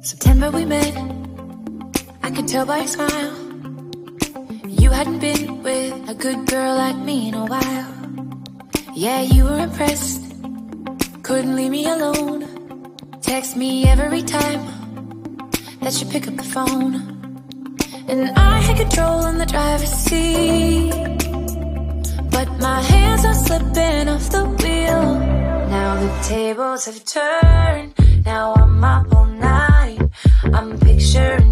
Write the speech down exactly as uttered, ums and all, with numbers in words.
September we met, I could tell by your smile. You hadn't been with a good girl like me in a while. Yeah, you were impressed, couldn't leave me alone. Text me every time that you pick up the phone. And I had control in the driver's seat, but my hands are slipping off the wheel. Now the tables have turned, now I'm up all night. I'm picturing